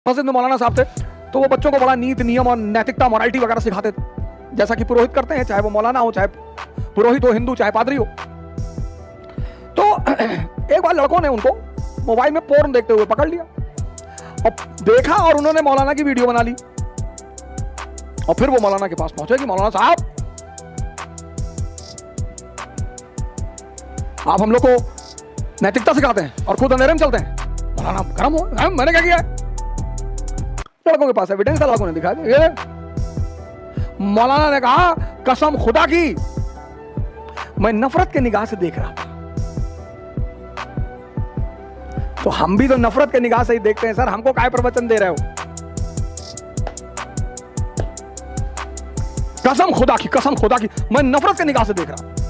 मस्जिद में मौलाना साहब थे तो वो बच्चों को बड़ा नीति नियम और नैतिकता मोरालिटी वगैरह सिखाते थे, जैसा कि पुरोहित करते हैं, चाहे वो मौलाना हो, चाहे पुरोहित हो, हिंदू चाहे पादरी हो। तो एक बार लड़कों ने उनको मोबाइल में पोर्न देखते हुए पकड़ लिया और देखा और उन्होंने मौलाना की वीडियो बना ली और फिर वो मौलाना के पास पहुंचे कि मौलाना साहब आप हम लोग को नैतिकता सिखाते हैं और खुद अंधेरे में चलते हैं। मौलाना गर्म हो, मैंने क्या किया है? लड़कों के पास एविडेंस था, लड़कों ने दिखा दिया। मौलाना ने कहा कसम खुदा की मैं नफरत के निगाह से देख रहा था। तो हम भी तो नफरत के निगाह से ही देखते हैं सर, हमको काय प्रवचन दे रहे हो? कसम खुदा की मैं नफरत के निगाह से देख रहा हूं।